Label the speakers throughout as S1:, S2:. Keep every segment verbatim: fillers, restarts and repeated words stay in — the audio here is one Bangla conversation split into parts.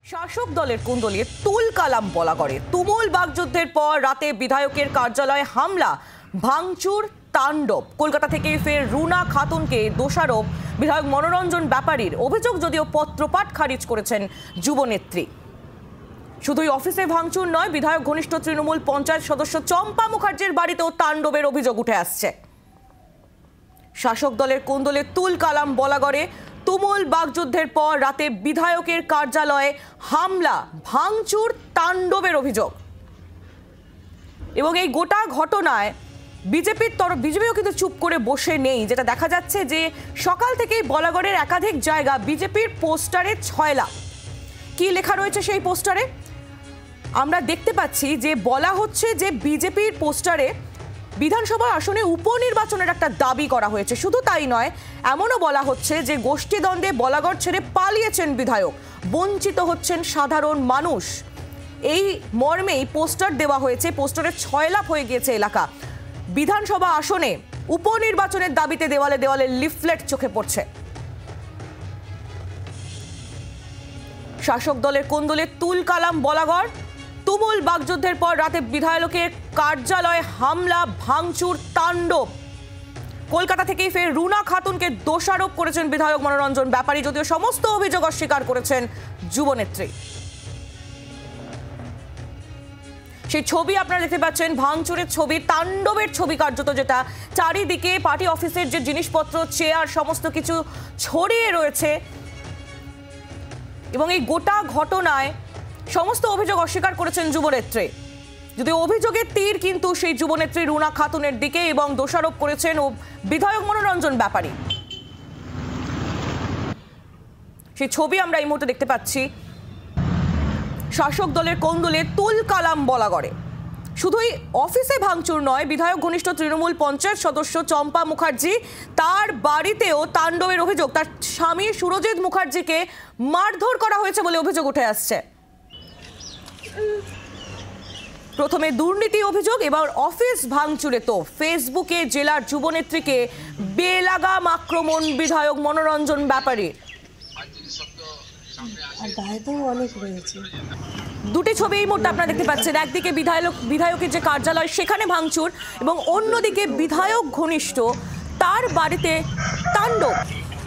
S1: শাসক দলের কুণ্ডলিয়ে তুল কালাম বলা করে তুমুল বাগযুদ্ধের পর রাতে বিধায়কের কার্যালয়ে হামলা, ভাঙচুর, তাণ্ডব। কলকাতা থেকে ফের রুনা খাতুনকে দোষারোপ বিধায়ক মনোরঞ্জন ব্যাপারীর। অভিযোগ যদিও পত্রপাঠ খারিজ করেছেন যুবনেত্রী। শুধুই অফিসে ভাঙচুর নয়, বিধায়ক ঘনিষ্ঠ তৃণমূল পঞ্চায়েত সদস্য চম্পা মুখার্জির বাড়িতেও তাণ্ডবের অভিযোগ উঠে আসছে। শাসক দলের কুণ্ডলে তুল কালাম বলা করে তুমুল বাগযুদ্ধের পর রাতে বিধায়কের কার্যালয়ে হামলা, ভাঙচুর, তাণ্ডবের অভিযোগ। এবং এই গোটা ঘটনায় বিজেপির তরফ বিজেপিও কিন্তু চুপ করে বসে নেই। যেটা দেখা যাচ্ছে যে সকাল থেকেই বলাগড়ের একাধিক জায়গা বিজেপির পোস্টারে ছয়লা। কি লেখা রয়েছে সেই পোস্টারে? আমরা দেখতে পাচ্ছি যে বলা হচ্ছে যে বিজেপির পোস্টারে বিধানসভা আসনে উপনির্বাচনের একটা দাবি করা হয়েছে। শুধু তাই নয়, এমনও বলা হচ্ছে যে গোষ্ঠীদ্বন্দ্বে বলাগড় ছেড়ে পালিয়েছেন বিধায়ক, বঞ্চিত হচ্ছেন সাধারণ মানুষ। এই মর্মেই পোস্টার দেওয়া হয়েছে। পোস্টারে ছয়লাপ হয়ে গিয়েছে এলাকা। বিধানসভা আসনে উপনির্বাচনের দাবিতে দেওয়ালে দেওয়ালে লিফলেট চোখে পড়ছে। শাসক দলের কোন্দলে তুল কালাম বলাগড়। তুমুল বাগযুদ্ধের পর রাতে বিধায়কের কার্যালয়ে হামলা, ভাঙচুর, তাণ্ডব। কলকাতা থেকেই ফের রুনা খাতুনকে দোষারোপ করেছেন বিধায়ক মনোরঞ্জন ব্যাপারী, যদিও সমস্ত অভিযোগ অস্বীকার করেছেন যুবনেত্রী। সেই ছবি আপনারা দেখতে পাচ্ছেন, ভাঙচুরের ছবি, তাণ্ডবের ছবি কার্যত, যেটা চারিদিকে পার্টি অফিসের যে জিনিসপত্র, চেয়ার, সমস্ত কিছু ছড়িয়ে রয়েছে। এবং এই গোটা ঘটনায় সমস্ত অভিযোগ অস্বীকার করেছেন যুবনেত্রী। যদি অভিযোগের তীর কিন্তু সেই যুবনেত্রী রুনা খাতুনের দিকে, এবং দোষারোপ করেছেন ও বিধায়ক মনোরঞ্জন ব্যাপারী। সেই ছবি আমরা এই মুহূর্তে দেখতে পাচ্ছি। শাসক দলের কোন্দলে তুল কালাম বলা করে শুধুই অফিসে ভাঙচুর নয়, বিধায়ক ঘনিষ্ঠ তৃণমূল পঞ্চায়েত সদস্য চম্পা মুখার্জি, তার বাড়িতেও তাণ্ডবের অভিযোগ। তার স্বামী সুরজিৎ মুখার্জিকে মারধর করা হয়েছে বলে অভিযোগ উঠে আসছে। প্রথমে দুর্নীতি অভিযোগ, এবার অফিস ভাঙচুরে তো ফেসবুকে জেলার যুবনেত্রীকে বেলাগাম আক্রমণ বিধায়ক মনোরঞ্জন ব্যাপারী। দুটি ছবি এই মুহূর্তে আপনারা দেখতে পাচ্ছেন। একদিকে বিধায়ক বিধায়কের যে কার্যালয় সেখানে ভাঙচুর, এবং অন্যদিকে বিধায়ক ঘনিষ্ঠ তার বাড়িতে তাণ্ডব।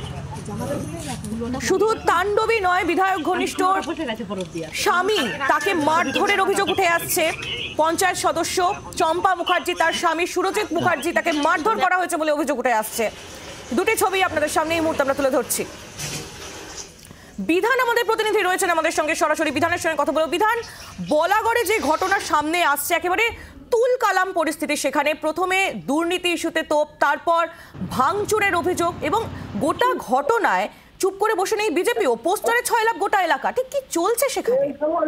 S1: শুধু তাণ্ডবই নয়, বিধায়ক ঘনিষ্ঠ স্বামী, তাকে মারধরের অভিযোগ উঠে আসছে। পঞ্চায়েত সদস্য চম্পা মুখার্জি, তার স্বামী সুরজিৎ মুখার্জি, তাকে মারধর করা হয়েছে বলে অভিযোগ উঠে আসছে। দুটি ছবি আপনাদের সামনে এই মুহূর্তে আমরা তুলে ধরছি। বিধান আমাদের প্রতিনিধি রয়েছেন আমাদের সঙ্গে, সরাসরি বিধানের সঙ্গে কথা বলবো। বিধান, বলাগড়ে যে ঘটনার সামনে আসছে, একেবারে তুল কালাম পরিস্থিতি। সেখানে প্রথমে দুর্নীতি ইস্যুতে তোপ, তারপর ভাঙচুরের অভিযোগ, এবং গোটা ঘটনায় চুপ করে বসে নেই বিজেপিও। পোস্টারে ছয় লাখ গোটা এলাকা, ঠিক কি চলছে সেখানে?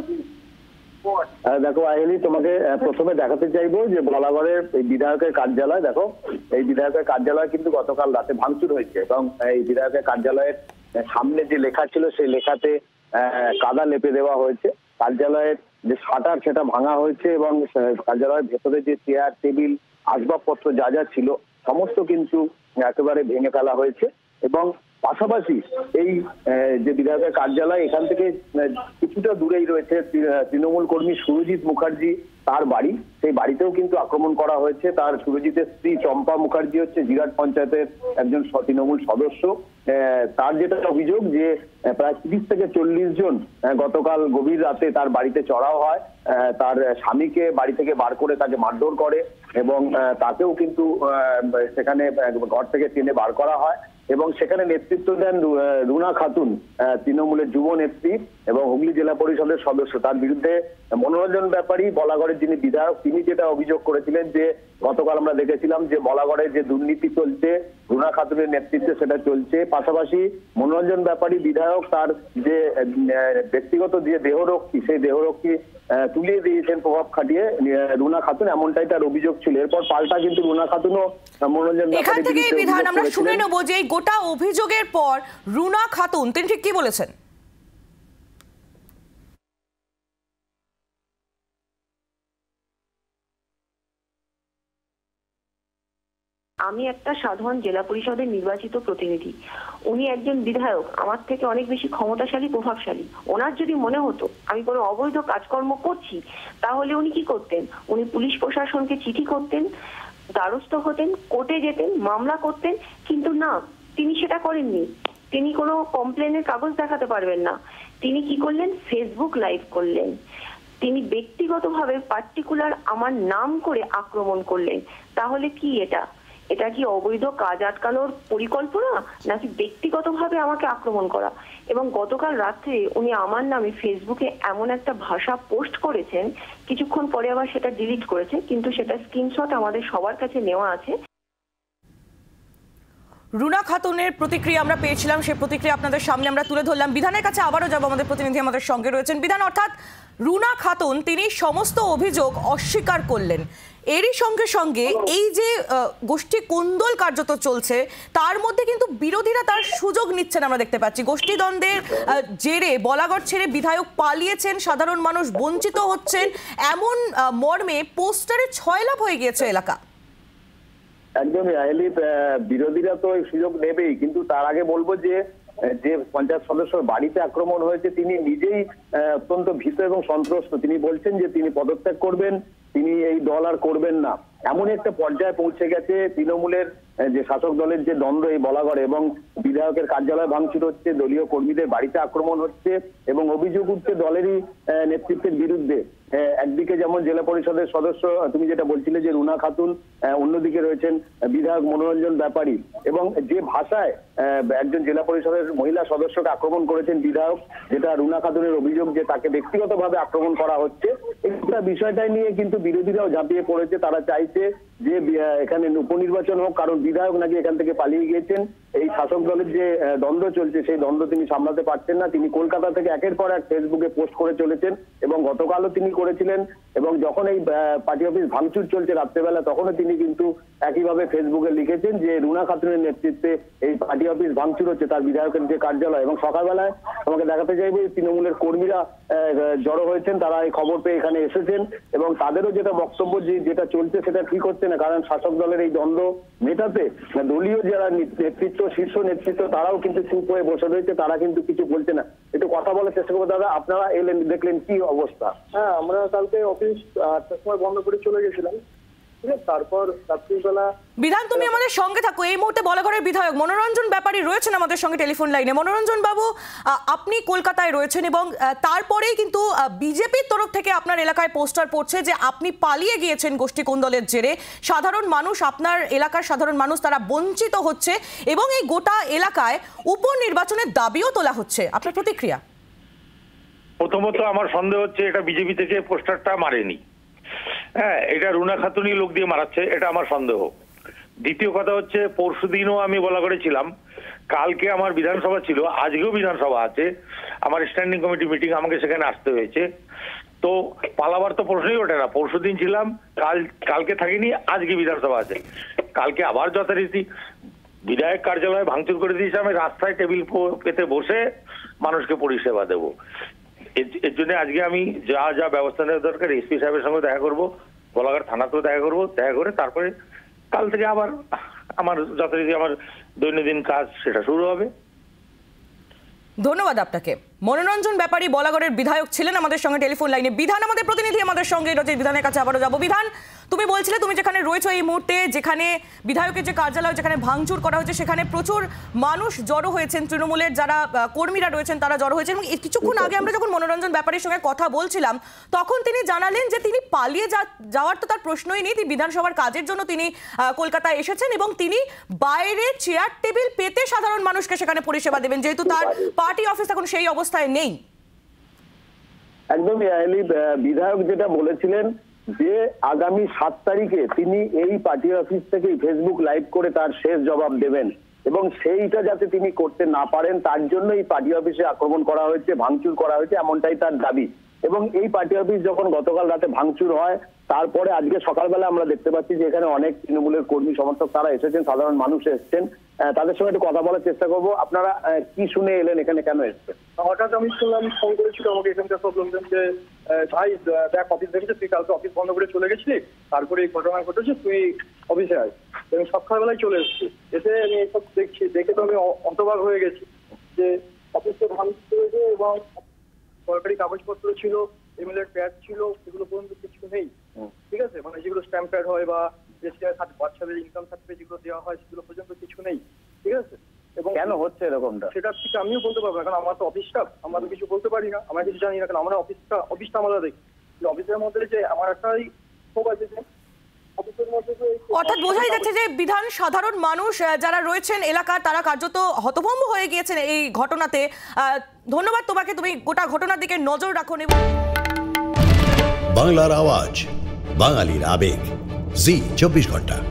S2: দেখো আইলি, তোমাকে প্রথমে দেখাতে চাইবো যে বলাগড়ের এই বিধায়কের কার্যালয়, দেখো এই বিধায়কের কার্যালয় কিন্তু গতকাল রাতে ভাঙচুর হয়েছে, এবং এই বিধায়কের কার্যালয়ের সামনে যে লেখা ছিল সেই লেখাতে কাদা লেপে দেওয়া হয়েছে। কার্যালয়ের যে শাটার সেটা ভাঙা হয়েছে, এবং কার্যালয়ের ভেতরে যে চেয়ার, টেবিল, আসবাবপত্র যা যা ছিল সমস্ত কিন্তু একেবারে ভেঙে ফেলা হয়েছে। এবং পাশাপাশি এই যে বিধায়কের কার্যালয়, এখান থেকে কিছুটা দূরেই রয়েছে তৃণমূল কর্মী সুরজিৎ মুখার্জি, তার বাড়ি। সেই বাড়িতেও কিন্তু আক্রমণ করা হয়েছে। তার সুরজিতের স্ত্রী চম্পা মুখার্জি হচ্ছে জিরাট পঞ্চায়েতের একজন তৃণমূল সদস্য। তার যেটা অভিযোগ যে প্রায় তিরিশ থেকে চল্লিশ জন গতকাল গভীর রাতে তার বাড়িতে চড়াও হয়, তার স্বামীকে বাড়ি থেকে বার করে তাকে মারধর করে, এবং তাকেও কিন্তু সেখানে ঘর থেকে টেনে বার করা হয়। এবং সেখানে নেতৃত্ব দেন রুনা খাতুন, তৃণমূলের যুব নেত্রী এবং হুগলি জেলা পরিষদের সদস্য। তার বিরুদ্ধে মনোরঞ্জন ব্যাপারী, বলাগড়ের যিনি বিধায়ক, তিনি যেটা অভিযোগ করেছিলেন যে গতকাল আমরা দেখেছিলাম যে বলাগড়ে যে দুর্নীতি চলছে রুনা খাতুনের নেতৃত্বে সেটা চলছে। পাশাপাশি মনোরঞ্জন ব্যাপারী বিধায়ক তার যে ব্যক্তিগত যে দেহরক্ষী, সেই দেহরক্ষী তুলিয়ে দিয়েছেন প্রভাব খাটিয়ে রুনা খাতুন, এমনটাই তার অভিযোগ ছিল। এরপর পাল্টা কিন্তু রুনা খাতুনও মনোরঞ্জন
S1: এখান থেকে বিধান আমরা শুনে নেব যে এই গোটা অভিযোগের পর রুনা খাতুন তিনি ঠিক কি বলেছেন।
S3: আমি একটা সাধারণ জেলা পরিষদের নির্বাচিত প্রতিনিধি, উনি একজন বিধায়ক, আমার থেকে অনেক বেশি ক্ষমতাশালী প্রভাবশালী। ওনার যদি মনে হতো আমি কোনো অবৈধ কাজকর্ম করছি, তাহলে উনি কি করতেন? উনি পুলিশ প্রশাসনকে চিঠি করতেন, দ্বারস্থ হতেন, কোর্টে যেতেন, মামলা করতেন, কিন্তু না, তিনি সেটা করেননি। তিনি কোনো কমপ্লেনের কাগজ দেখাতে পারবেন না। তিনি কি করলেন? ফেসবুক লাইভ করলেন। তিনি ব্যক্তিগতভাবে পার্টিকুলার আমার নাম করে আক্রমণ করলেন। তাহলে কি এটা এটা কি অবৈধ কাজ আটকানোর পরিকল্পনা, নাকি ব্যক্তিগতভাবে আমাকে আক্রমণ করা? এবং গতকাল রাত্রে উনি আমার নামে ফেসবুকে এমন একটা ভাষা পোস্ট করেছেন, কিছুক্ষণ পরে আবার সেটা ডিলিট করেছেন, কিন্তু সেটা স্ক্রিনশট আমাদের সবার কাছে নেওয়া আছে।
S1: রুনা খাতুনের প্রতিক্রিয়া আমরা পেয়েছিলাম, সেই প্রতিক্রিয়া আপনাদের সামনে আমরা তুলে ধরলাম। বিধানের কাছে আবারও যাব, আমাদের প্রতিনিধি আমাদের সঙ্গে রয়েছেন। বিধান, অর্থাৎ রুনা খাতুন তিনি সমস্ত অভিযোগ অস্বীকার করলেন। এরই সঙ্গে সঙ্গে এই যে গোষ্ঠী কোন্দল কার্যত চলছে, তার মধ্যে কিন্তু বিরোধীরা তার সুযোগ নিচ্ছেন আমরা দেখতে পাচ্ছি। গোষ্ঠীদ্বন্দ্বের জেরে বলাগড় ছেড়ে বিধায়ক পালিয়েছেন, সাধারণ মানুষ বঞ্চিত হচ্ছেন, এমন মর্মে পোস্টারে ছয়লাভ হয়ে গিয়েছে এলাকা।
S2: একদমই আইলি, বিরোধীরা তো এই সুযোগ নেবেই, কিন্তু তার আগে বলবো যে যে পঞ্চায়েত সদস্যর বাড়িতে আক্রমণ হয়েছে তিনি নিজেই অত্যন্ত ভীত এবং সন্ত্রস্ত। তিনি বলছেন যে তিনি পদত্যাগ করবেন, তিনি এই দল আর করবেন না। এমন একটা পর্যায়ে পৌঁছে গেছে তৃণমূলের যে শাসক দলের যে দ্বন্দ্ব এই বলাগড়ে, এবং বিধায়কের কার্যালয় ভাঙচুর হচ্ছে, দলীয় কর্মীদের বাড়িতে আক্রমণ হচ্ছে এবং অভিযোগ উঠছে দলেরই নেতৃত্বের বিরুদ্ধে। একদিকে যেমন জেলা পরিষদের সদস্য তুমি যেটা বলছিলে যে রুনা খাতুন, অন্যদিকে রয়েছেন বিধায়ক মনোরঞ্জন ব্যাপারী, এবং যে ভাষায় একজন জেলা পরিষদের মহিলা সদস্যকে আক্রমণ করেছেন বিধায়ক, যেটা রুনা খাতুনের অভিযোগ যে তাকে ব্যক্তিগতভাবে আক্রমণ করা হচ্ছে, একটা বিষয়টাই নিয়ে কিন্তু বিরোধীরাও ঝাঁপিয়ে পড়েছে। তারা চাইছে যে এখানে উপনির্বাচন হোক, কারণ বিধায়ক নাকি এখান থেকে পালিয়ে গিয়েছেন। এই শাসক দলের যে দ্বন্দ্ব চলছে সেই দ্বন্দ্ব তিনি সামলাতে পারছেন না। তিনি কলকাতা থেকে একের পর এক ফেসবুকে পোস্ট করে চলেছেন, এবং গতকালও তিনি করেছিলেন। এবং যখন এই পার্টি অফিস ভাঙচুর চলছে রাত্রেবেলা, তখনও তিনি কিন্তু একইভাবে ফেসবুকে লিখেছেন যে রুনা খাতুনের নেতৃত্বে এই পার্টি অফিস ভাঙচুর হচ্ছে, তার বিধায়কের যে কার্যালয়। এবং সকালবেলায় আমাকে দেখাতে চাইবে তৃণমূলের কর্মীরা জড়ো হয়েছেন, তারা এই খবর পেয়ে এখানে এসেছেন, এবং তাদেরও যেটা বক্তব্য যে যেটা চলছে সেটা ঠিক হচ্ছে না, কারণ শাসক দলের এই দ্বন্দ্ব মেটাতে দলীয় যারা নেতৃত্ব, শীর্ষ নেতৃত্ব, তারাও কিন্তু চুপ হয়ে বসে রয়েছে, তারা কিন্তু কিছু বলছে না। একটু কথা বলার চেষ্টা করবো। দাদা, আপনারা এলেন, দেখলেন কি অবস্থা?
S4: হ্যাঁ, আমরা কালকে অফিস আটটার সময় বন্ধ করে চলে গেছিলাম, ঠিক আছে। তারপর রাত্রিবেলা
S1: বিধান, তুমি আমাদের সঙ্গে থাকো। এই মুহূর্তে বলাগড়ের বিধায়ক মনোরঞ্জন ব্যাপারী রয়েছেন আমাদের সঙ্গে টেলিফোন লাইনে। মনোরঞ্জন বাবু, আপনি কলকাতায় রয়েছেন, এবং তারপরেই কিন্তু বিজেপির তরফ থেকে আপনার এলাকায় পোস্টার পড়ছে যে আপনি পালিয়ে গিয়েছেন গোষ্ঠী কোন্দলের জেরে। সাধারণ মানুষ, আপনার এলাকার সাধারণ মানুষ তারা বঞ্চিত হচ্ছে, এবং এই গোটা এলাকায় উপনির্বাচনের দাবিও তোলা হচ্ছে। আপনার প্রতিক্রিয়া?
S5: প্রথমত আমার সন্দেহ হচ্ছে এটা বিজেপি থেকে পোস্টারটা মারেনি। হ্যাঁ, এটা রুনা খাতুনি লোক দিয়ে মারাচ্ছে, এটা আমার সন্দেহ। দ্বিতীয় কথা হচ্ছে, পরশু দিনও আমি বলাগড়ে ছিলাম, কালকে আমার বিধানসভা ছিল, আজকেও বিধানসভা আছে, আমার স্ট্যান্ডিং কমিটি মিটিং, আমাকে সেখানে আসতে হয়েছে। তো পালাবার তো প্রশ্নই ওঠে না। পরশু দিন ছিলাম, কাল কালকে থাকিনি, আজকে বিধানসভা আছে। কালকে আবার যথারীতি বিধায়ক কার্যালয়ে ভাঙচুর করে দিয়েছে, আমি রাস্তায় টেবিল পেতে বসে মানুষকে পরিষেবা দেবো। এর জন্য আজকে আমি যা যা ব্যবস্থা নেওয়া দরকার এসপি সাহেবের সঙ্গে দেখা করবো, গোলাঘাট থানাতেও দেখা করবো, দেখা করে তারপরে কাল থেকে আবার আমার যথারীতি আমার দৈনন্দিন কাজ সেটা শুরু হবে।
S1: ধন্যবাদ আপনাকে। মনোরঞ্জন ব্যাপারী বলাগড়ের বিধায়ক ছিলেন আমাদের সঙ্গে টেলিফোন লাইনে। বিধান আমাদের প্রতিনিধি আমাদের সঙ্গে রয়েছে, বিধানের কাছে আবারও যাবো। বিধান, তুমি বলছিলে তুমি যেখানে রয়েছো এই মুহূর্তে, যেখানে বিধায়কের যে কার্যালয় যেখানে ভাঙচুর করা হয়েছে, সেখানে প্রচুর মানুষ জড়ো হয়েছেন, তৃণমূলের যারা কর্মীরা রয়েছেন তারা জড়ো হয়েছেন। এবং কিছুক্ষণ আগে আমরা যখন মনোরঞ্জন ব্যাপারীর সঙ্গে কথা বলছিলাম, তখন তিনি জানালেন যে তিনি পালিয়ে যাওয়ার তো তার প্রশ্নই নেই, তিনি বিধানসভার কাজের জন্য তিনি কলকাতায় এসেছেন, এবং তিনি বাইরে চেয়ার টেবিল পেতে সাধারণ মানুষকে সেখানে পরিষেবা দেবেন, যেহেতু তার পার্টি অফিস এখন সেই অবস্থায় নেই।
S2: একদমই আইলি, বিধায়ক যেটা বলেছিলেন যে আগামী সাত তারিখে তিনি এই পার্টি অফিস থেকে ফেসবুক লাইভ করে তার শেষ জবাব দেবেন, এবং সেইটা যাতে তিনি করতে না পারেন তার জন্য এই পার্টি অফিসে আক্রমণ করা হয়েছে, ভাঙচুর করা হয়েছে, এমনটাই তার দাবি। এবং এই পার্টি অফিস যখন গতকাল রাতে ভাঙচুর হয়, তারপরে আজকে সকালবেলা আমরা দেখতে পাচ্ছি যে এখানে অনেক তৃণমূলের কর্মী সমর্থক তারা এসেছেন, সাধারণ মানুষ এসেছেন, আহ, তাদের সঙ্গে একটু কথা বলার চেষ্টা করবো। আপনারা আহ, কি শুনে এলেন এখানে, কেন এসছেন?
S4: হঠাৎ আমি শুনলাম, ফোন করেছিল আমাকে এখানকার সব লোকজন যে আহ, ভাই আহ, দেখ অফিস দেখেছে, তুই কালকে অফিস বন্ধ করে চলে গেছিলি, তারপরে এই ঘটনা ঘটেছে, তুই অফিসে আয়। এবং সকালবেলায় চলে এসেছি, এসে আমি এসব দেখছি, দেখে তো আমি অ- হতবাক হয়ে গেছি যে অফিসে ভাঙচুর হয়েছে এবং সরকারি কাগজপত্র ছিল, এমএলএ প্যাড ছিল, সেগুলো পর্যন্ত কিছু নেই। ঠিক আছে, মানে যেগুলো স্ট্যাম্প প্যাড হয় বা বাচ্চাদের ইনকাম সার্টিফিকেট যেগুলো দেওয়া হয় সেগুলো পর্যন্ত কিছু নেই। ঠিক আছে, এবং
S2: কেন হচ্ছে এরকমটা?
S4: সেটা ঠিক আমিও বলতে পারবো না, কারণ আমার তো অফিসটা, আমরা তো কিছু বলতে পারি না, আমরা কিছু জানি না, কারণ আমরা অফিসটা অফিসটা আমরা দেখি। অফিসের মধ্যে যে আমার একটাই ক্ষোভ আছে যে অফিসের মধ্যে যে
S1: অর্থাৎ বোঝাই যাচ্ছে যে বিধান সাধারণ মানুষ আহ, যারা রয়েছেন এলাকার, তারা কার্যত হতভম্ব হয়ে গিয়েছেন এই ঘটনাতে। আহ, ধন্যবাদ তোমাকে, তুমি গোটা ঘটনার দিকে নজর রাখুন। এবং
S6: বাংলার আওয়াজ, বাঙালির আবেগ, জি চব্বিশ ঘন্টা।